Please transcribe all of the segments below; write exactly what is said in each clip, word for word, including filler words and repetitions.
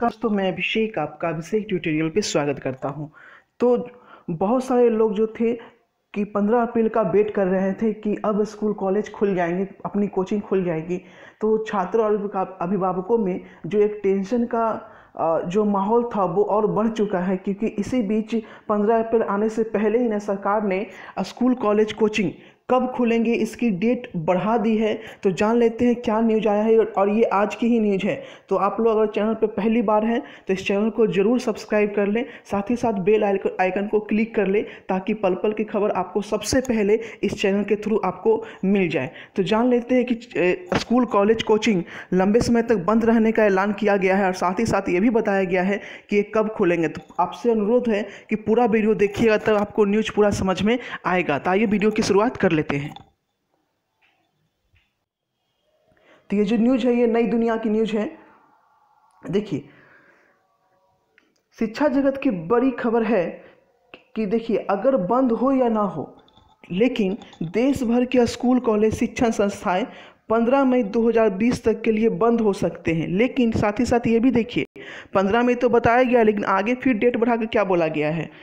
दोस्तों, मैं अभिषेक आपका अभिषेक ट्यूटोरियल पे स्वागत करता हूं। तो बहुत सारे लोग जो थे कि पंद्रह अप्रैल का वेट कर रहे थे कि अब स्कूल कॉलेज खुल जाएंगे, अपनी कोचिंग खुल जाएगी। तो छात्र और अभिभावकों में जो एक टेंशन का जो माहौल था वो और बढ़ चुका है, क्योंकि इसी बीच पंद्रह अप्रैल आने से पहले ही ना सरकार ने स्कूल कॉलेज कोचिंग कब खुलेंगे इसकी डेट बढ़ा दी है। तो जान लेते हैं क्या न्यूज आया है, और ये आज की ही न्यूज है। तो आप लोग अगर चैनल पर पहली बार हैं तो इस चैनल को जरूर सब्सक्राइब कर लें, साथ ही साथ बेल आइकन को क्लिक कर लें ताकि पल पल की खबर आपको सबसे पहले इस चैनल के थ्रू आपको मिल जाए। तो जान लेते हैं कि स्कूल कॉलेज कोचिंग लंबे समय तक बंद रहने का ऐलान किया गया है, और साथ ही साथ ये भी बताया गया है कि ये कब खुलेंगे। तो आपसे अनुरोध है कि पूरा वीडियो देखिएगा, तब आपको न्यूज पूरा समझ में आएगा। तो आइए वीडियो की शुरुआत कर लेते हैं। तो ये जो न्यूज है ये नई दुनिया की न्यूज है। देखिए, शिक्षा जगत की बड़ी खबर है कि देखिए, अगर बंद हो या ना हो, लेकिन देश भर के स्कूल कॉलेज शिक्षण संस्थाएं पंद्रह मई दो हज़ार बीस तक के लिए बंद हो सकते हैं। लेकिन साथ ही साथ ये भी देखिए, पंद्रह मई तो बताया गया, लेकिन आगे फिर डेट बढ़ा के क्या बोला गया है।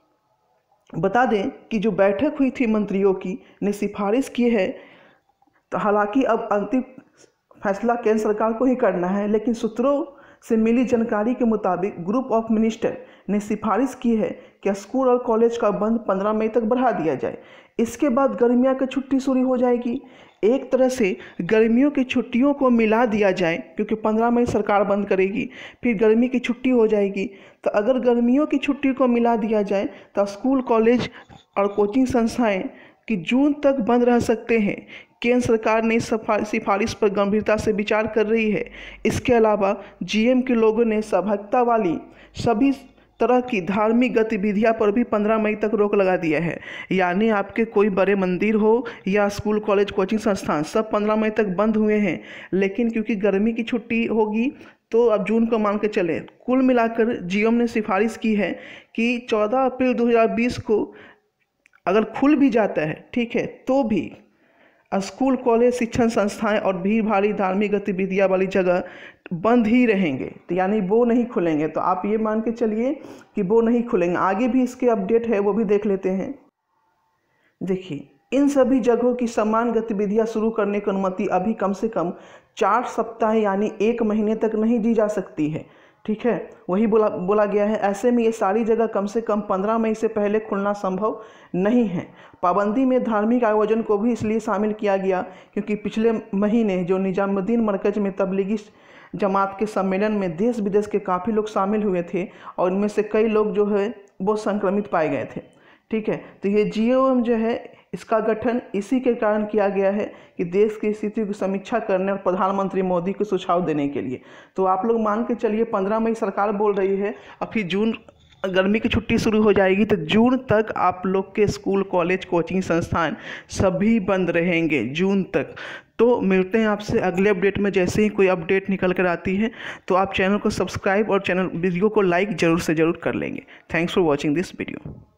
बता दें कि जो बैठक हुई थी मंत्रियों की ने सिफारिश की है, तो हालांकि अब अंतिम फैसला केंद्र सरकार को ही करना है, लेकिन सूत्रों से मिली जानकारी के मुताबिक ग्रुप ऑफ मिनिस्टर ने सिफारिश की है कि स्कूल और कॉलेज का बंद पंद्रह मई तक बढ़ा दिया जाए। इसके बाद गर्मियों की छुट्टी शुरू हो जाएगी। एक तरह से गर्मियों की छुट्टियों को मिला दिया जाए, क्योंकि पंद्रह मई सरकार बंद करेगी, फिर गर्मी की छुट्टी हो जाएगी। तो अगर गर्मियों की छुट्टी को मिला दिया जाए तो स्कूल कॉलेज और कोचिंग संस्थाएं कि जून तक बंद रह सकते हैं। केंद्र सरकार ने इस सिफारिश पर गंभीरता से विचार कर रही है। इसके अलावा जीएम के लोगों ने सहभागिता वाली सभी तरह की धार्मिक गतिविधियां पर भी पंद्रह मई तक रोक लगा दिया है। यानी आपके कोई बड़े मंदिर हो या स्कूल कॉलेज कोचिंग संस्थान सब पंद्रह मई तक बंद हुए हैं, लेकिन क्योंकि गर्मी की छुट्टी होगी तो अब जून को मान के चले। कुल मिलाकर जीएम ने सिफारिश की है कि चौदह अप्रैल दो हज़ार बीस को अगर खुल भी जाता है, ठीक है, तो भी स्कूल कॉलेज शिक्षण संस्थाएं और भीड़ भारी धार्मिक गतिविधियां वाली जगह बंद ही रहेंगे। तो यानी वो नहीं खुलेंगे। तो आप ये मान के चलिए कि वो नहीं खुलेंगे। आगे भी इसके अपडेट है, वो भी देख लेते हैं। देखिए, इन सभी जगहों की समान गतिविधियां शुरू करने की अनुमति अभी कम से कम चार सप्ताह यानी एक महीने तक नहीं दी जा सकती है, ठीक है, वही बोला बोला गया है। ऐसे में ये सारी जगह कम से कम पंद्रह मई से पहले खुलना संभव नहीं है। पाबंदी में धार्मिक आयोजन को भी इसलिए शामिल किया गया क्योंकि पिछले महीने जो निजामुद्दीन मरकज में तबलीगी जमात के सम्मेलन में देश विदेश के काफ़ी लोग शामिल हुए थे, और इनमें से कई लोग जो है वो संक्रमित पाए गए थे, ठीक है। तो ये जीओएम जो है इसका गठन इसी के कारण किया गया है कि देश की स्थिति की समीक्षा करने और प्रधानमंत्री मोदी को सुझाव देने के लिए। तो आप लोग मान के चलिए पंद्रह मई सरकार बोल रही है, और फिर जून गर्मी की छुट्टी शुरू हो जाएगी, तो जून तक आप लोग के स्कूल कॉलेज कोचिंग संस्थान सभी बंद रहेंगे जून तक। तो मिलते हैं आपसे अगले अपडेट में। जैसे ही कोई अपडेट निकल कर आती है तो आप चैनल को सब्सक्राइब और चैनल वीडियो को लाइक ज़रूर से ज़रूर कर लेंगे। Thanks for watching this video.